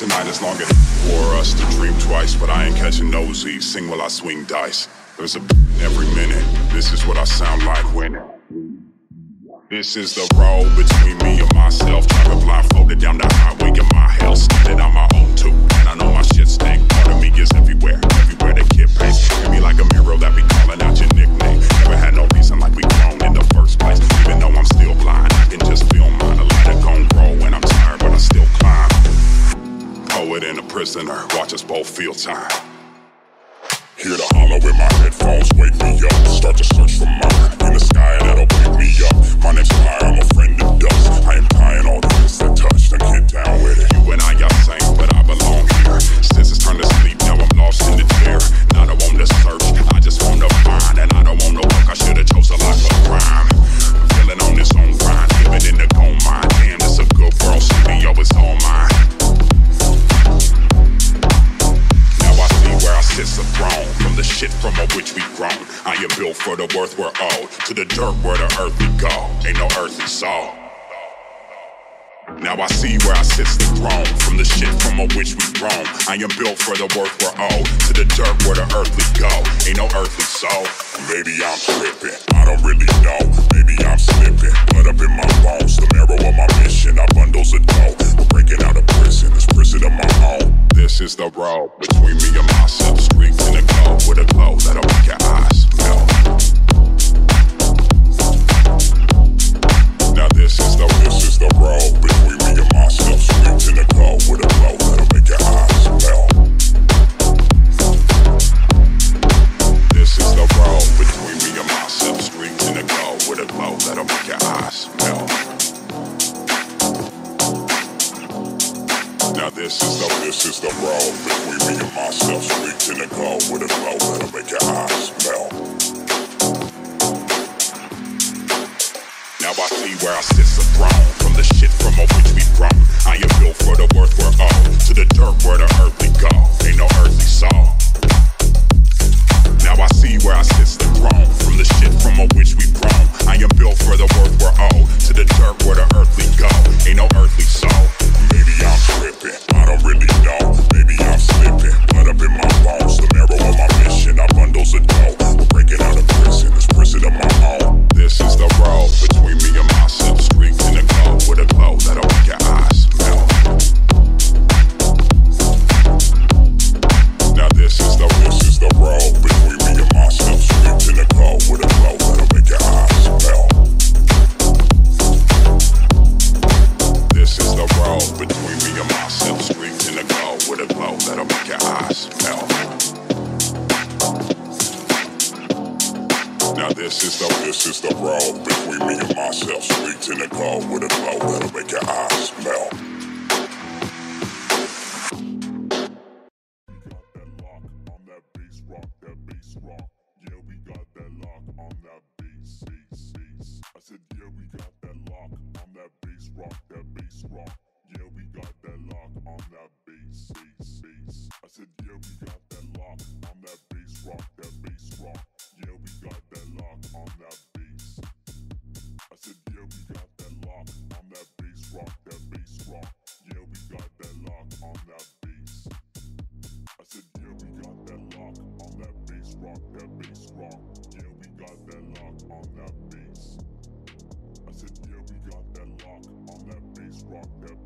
tonight as long as for us to dream twice, but I ain't catching nosy. Sing while I swing dice. There's a every minute. This is what I sound like when. This is the road between me and myself. Driving blindfolded down the highway in my hell. Standing on my own too, and I know my shit stank. Part of me is everywhere, everywhere the kid pays. Hit me like a mirror that be calling out your nickname. Never had no reason like we grown in the first place. Even though I'm still blind, I can just feel mine. A light of gon' grow when I'm tired, but I still climb. Poet and a prisoner, watch us both feel time. Hear the hollow in my headphones, wake me up. Start to search for mine in the sky that'll pick me up. My name's Fly, I'm a friend of dust. I am tying all this that touch, then get down with it. You and I are same, but I belong here. Since it's turned to sleep, now I'm lost in the chair. Not a one to search, I just want to find. And I don't want to work, I should've chose a life of crime. Feeling on this own grind, living in the gold mine. Damn, this a good world, studio is all mine. Where I sit so throne from the shit from which we grown. I am built for the worth we're owed. To the dirt where the earthly go. Ain't no earthly soul. Now I see where I sit the throne from the shit from which we grown. I am built for the worth we're owed. To the dirt where the earthly go. Ain't no earthly soul. Maybe I'm tripping, I don't really know. Maybe I'm slipping, blood up in my bones. The marrow of my mission, I bundles of dough. We're breaking out of prison, this prison of my own. This is the road between me and myself. Streaks in the glow with a glow that'll make your eyes melt. Now this is the road between me and myself. Streaks in the glow with a glow that'll make your eyes melt. This is the road between me and myself. Streaks in the glow with a glow that'll make your eyes melt. Now this is the road between me and myself. Streaks in the glow with a glow that'll make your eyes melt. Now I see where I sit so throne from the shit from which we grown. I am built for the worth we're owed. To the dirt where the earthly go. Ain't no earthly soul. Now I see where I sit the throne from the shit from which we grown. I am built for the worth we're owed. To the dirt where the earthly go. Ain't no earthly soul. Maybe I'm tripping, I don't really know. Maybe I'm slipping, blood up in my bones. The marrow of my mission, I bundles of dough. We're breaking out of prison, this prison of my own. This is the road between me and myself. Streaks in the glow with a glow that'll make your eyes melt. Now this is the road between me and myself. Streaks in the glow with a glow that'll make your eyes melt. This is the road between me and myself. Streaks in the glow with a glow that'll make your eyes melt. Now this is the road between me and myself. Streaks in the glow with a glow that'll make your eyes melt. We got that lock on that bass rock. I said yeah, we got that lock on that bass rock, that bass rock. Yeah, we got that lock on that bass. I said yeah, we got that lock on that bass rock, that bass rock. Yeah, we got that lock on that bass. I said yeah, we got that lock on that bass rock, that bass rock. Yeah, we got that lock on that bass. I said yeah, we got that lock on that bass rock, that bass rock. Yeah, we got that lock on that bass. I said yeah, we got that lock on that bass rock, that